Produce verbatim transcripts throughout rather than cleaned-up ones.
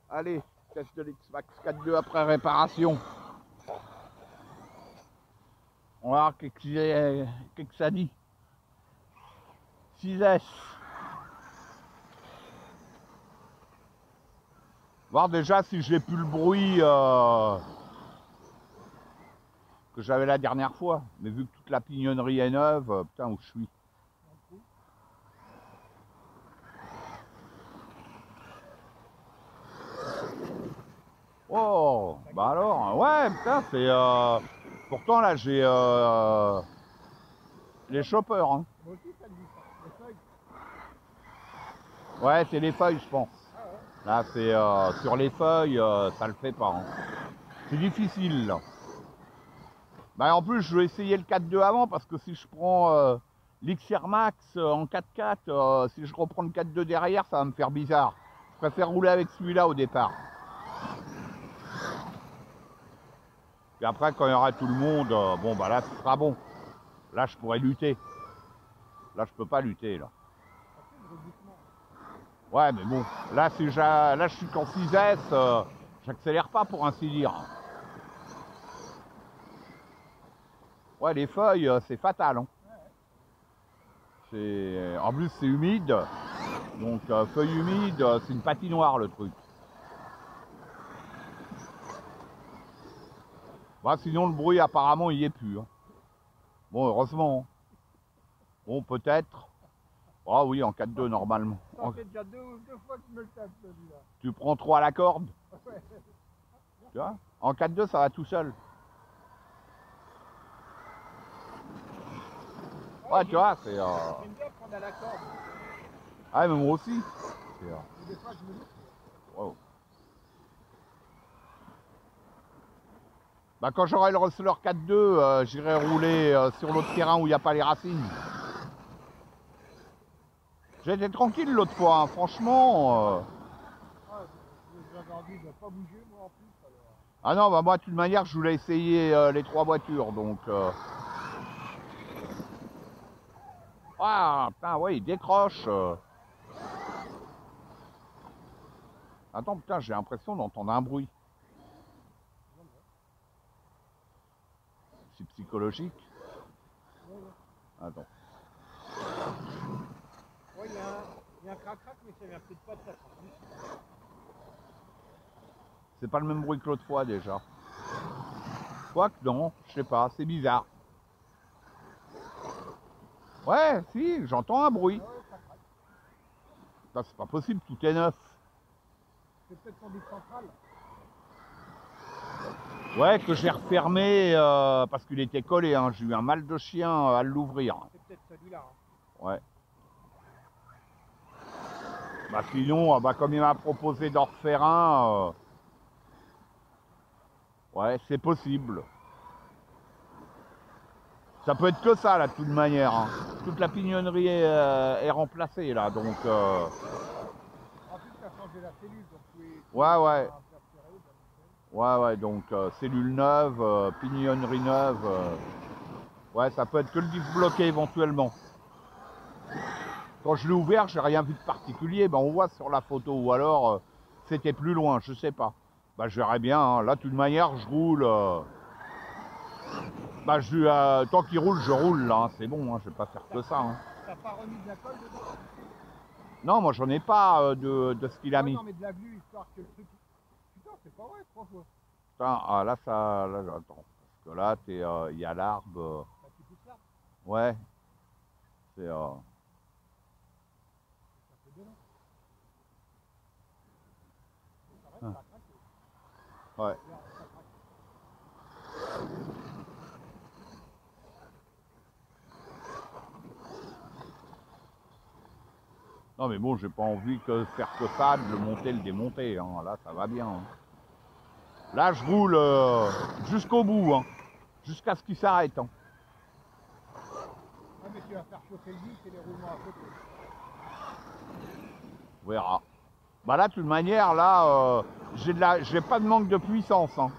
Allez, test de l'X-Max quatre deux après réparation. On va voir qu'est-ce que ça dit. six S. Voir déjà si j'ai plus le bruit euh, que j'avais la dernière fois. Mais vu que toute la pignonnerie est neuve, euh, putain où je suis. Oh, bah alors, ouais, putain, c'est... Euh... Pourtant, là, j'ai euh... les choppers. Hein. Moi aussi, ça me dit ça. Les feuilles. Ouais, c'est les feuilles, je pense. Ah ouais. Là, c'est euh, sur les feuilles, euh, ça le fait pas. Hein. C'est difficile, là. Bah, en plus, je vais essayer le quatre deux avant, parce que si je prends euh, l'X R Max euh, en quatre quatre, euh, si je reprends le quatre deux derrière, ça va me faire bizarre. Je préfère rouler avec celui-là au départ. Et après, quand il y aura tout le monde, euh, bon, bah là, ce sera bon. Là, je pourrais lutter. Là, je peux pas lutter, là. Ouais, mais bon, là, si là je suis qu'en six S, euh, j'accélère pas pour ainsi dire. Ouais, les feuilles, euh, c'est fatal. Hein. C'est... En plus, c'est humide. Donc, euh, feuilles humides, euh, c'est une patinoire, le truc. Bah, sinon, le bruit, apparemment, il y est plus. Hein. Bon, heureusement. Bon, peut-être. Ah oui, en quatre deux, normalement. Ça fait déjà deux, deux fois que je me le tape, celui-là. Tu prends trop à la corde. Ouais. Tu vois, en quatre deux, ça va tout seul. Ouais, tu vois, c'est... Euh... J'aime bien prendre à la corde. Ah, mais moi aussi. C'est... Euh... Des fois, je me dis... Wow. Bah, quand j'aurai le Rustler quatre deux, euh, j'irai rouler euh, sur l'autre terrain où il n'y a pas les racines. J'ai été tranquille l'autre fois, hein. Franchement. Euh... Ah, j'avais envie de ne pas bouger, moi, en plus. Alors... Ah non, bah moi, de toute manière, je voulais essayer euh, les trois voitures, donc... Euh... Ah, putain, ouais, il décroche. Euh... Attends, putain, j'ai l'impression d'entendre un bruit. C'est psychologique. Ouais, ouais. Attends. Ouais, il y, y a un crac-crac, mais ça vient peut-être pas de ça. C'est pas le même bruit que l'autre fois, déjà. Quoique, non, je sais pas, c'est bizarre. Ouais, si, j'entends un bruit. Ah ouais, ça craque. Putain, c'est pas possible, tout est neuf. C'est peut-être son disque central. Ouais, que j'ai refermé euh, parce qu'il était collé. Hein. J'ai eu un mal de chien à l'ouvrir. C'est peut-être celui-là. Hein. Ouais. Bah sinon, bah, comme il m'a proposé d'en refaire un, euh... ouais, c'est possible. Ça peut être que ça, là, de toute manière. Hein. Toute la pignonnerie est, euh, est remplacée, là, donc... Euh... En plus, tu as changé la cellule, donc tu es... Ouais, ouais. Ouais, ouais, donc euh, cellule neuve, euh, pignonnerie neuve. Euh... Ouais, ça peut être que le disque bloqué, éventuellement. Quand je l'ai ouvert, j'ai rien vu de particulier. Ben, on voit sur la photo, ou alors euh, c'était plus loin, je sais pas. Bah, je verrai bien. Hein. Là, de toute manière, je roule. Euh... Bah, je, euh, tant qu'il roule, je roule là. Hein. C'est bon, hein. Je vais pas faire que ça. Hein. T'as pas remis de la colle dedans? Non, moi, j'en ai pas euh, de, de ce qu'il a ouais, mis. Non, mais de la glu, histoire que le truc. Putain, c'est pas vrai, trois fois. Putain, ah, là, ça. Là, attends. Parce que là, il euh, y a l'arbre. Euh... Bah, tu pousses là. Ouais. C'est. Euh... Ah. Ouais. Non mais bon, j'ai pas envie de faire que ça, de le monter, le démonter. Hein. Là, ça va bien. Hein. Là, je roule euh, jusqu'au bout, hein. Jusqu'à ce qu'il s'arrête. Hein. Ah, mais tu vas faire chauffer le disque et les roulements à côté. On verra. Bah là, de toute manière, là, euh, j'ai de la, j'ai pas de manque de puissance. Hein.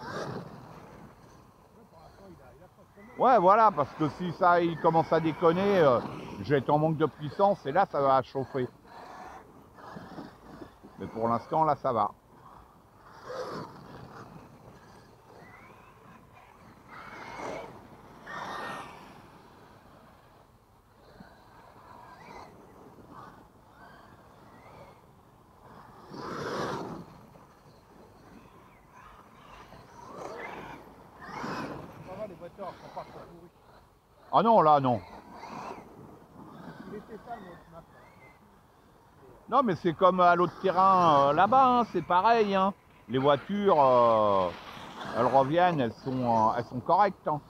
Ouais, voilà, parce que si ça, il commence à déconner, euh, je vais être en manque de puissance et là, ça va chauffer. Mais pour l'instant, là, ça va. Ah non, là, non. Il était ça, le map. Là. Non, mais c'est comme à l'autre terrain euh, là-bas, hein, c'est pareil. Hein. Les voitures, euh, elles reviennent, elles sont, euh, elles sont correctes. Hein.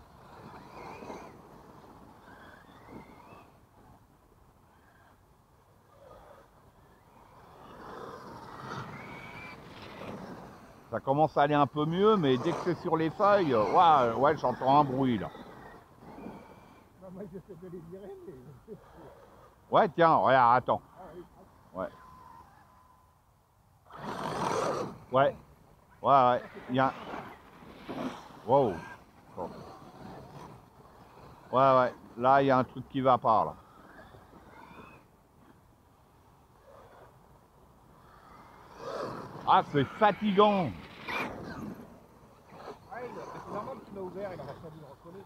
Ça commence à aller un peu mieux, mais dès que c'est sur les feuilles, euh, ouais, ouais, j'entends un bruit là. Non, moi, j'essaie de les virer, mais... Ouais, tiens, regarde, attends. Ah, oui. Ouais. Ouais. Ouais, ouais. Il y a... Wow. Bon. Ouais, ouais. Là, il y a un truc qui va pas, là. Ah, c'est fatigant. Ah, il a- c'est normal qu'il m'a ouvert, il aurait fallu le recoller.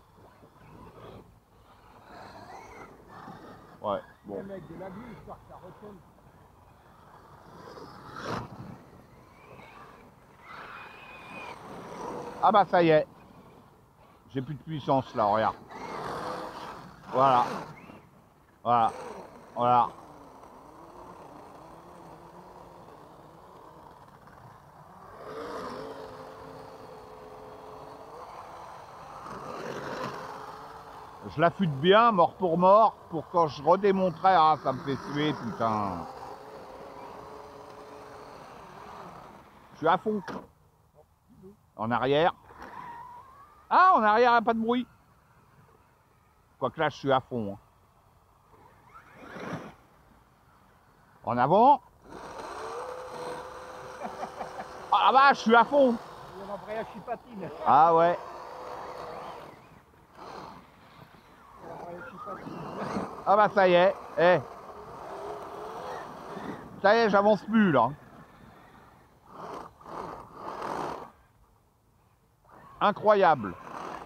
Ouais, bon. Même avec de la glue, histoire que ça recolle. Ah bah ça y est. J'ai plus de puissance là, regarde. Voilà. Voilà. Voilà. Je l'affûte bien, mort pour mort, pour quand je redémontrais, ah ça me fait suer, putain. Je suis à fond. En arrière. Ah, en arrière, il n'y a pas de bruit. Quoique là, je suis à fond. En avant. Ah bah, je suis à fond. Il y a l'embrayage qui patine. Ah ouais. Il y a l'embrayage qui patine. Ah bah ça y est. Eh. Ça y est, j'avance plus là. Incroyable.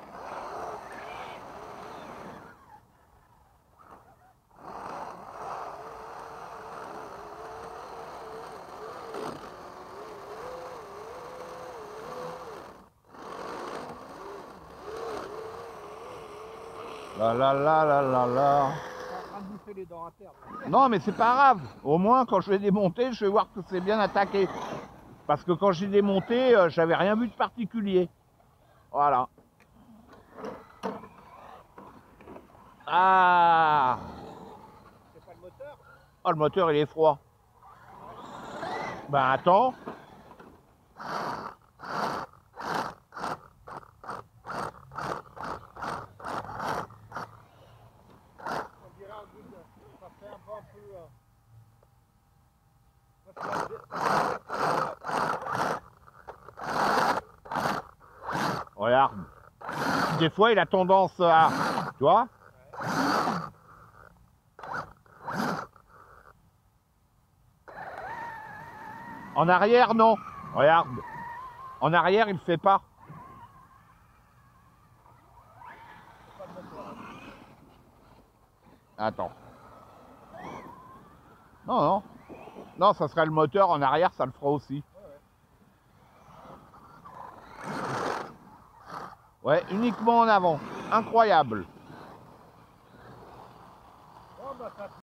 La la la la la la. Il est en train de bouffer les dents à terre. Non mais c'est pas grave. Au moins quand je vais démonter, je vais voir que c'est bien attaqué. Parce que quand j'ai démonté, euh, j'avais rien vu de particulier. Voilà. Ah. C'est pas le moteur? Oh, le moteur il est froid. Ben attends. On dirait un goût de... Ça fait un peu un peu... Euh... Regarde. Des fois il a tendance à... Tu vois? En arrière, non. Regarde. En arrière, il ne fait pas. Attends. Non, non. Non, ça serait le moteur. En arrière, ça le fera aussi. Ouais, uniquement en avant. Incroyable. Oh, bah, ça...